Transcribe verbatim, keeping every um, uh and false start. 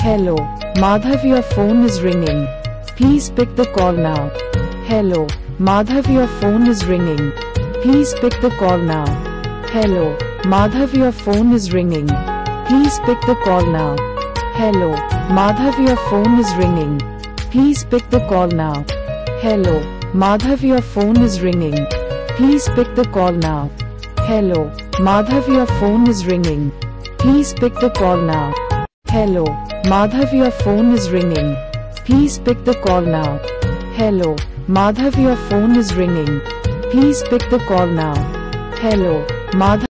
Hello, Madhav, your phone is ringing. Please pick the call now. Hello, Madhav, your phone is ringing. Please pick the call now. Hello, Madhav, your phone is ringing. Please pick the call now. Hello, Madhav, your phone is ringing. Please pick the call now. Hello, Madhav, your phone is ringing. Please pick the call now. Hello, Madhav, your phone is ringing. Please pick the call now. Hello, Madhav, your phone is ringing. Please pick the call now. Hello, Madhav, your phone is ringing. Please pick the call now. Hello, Madhav.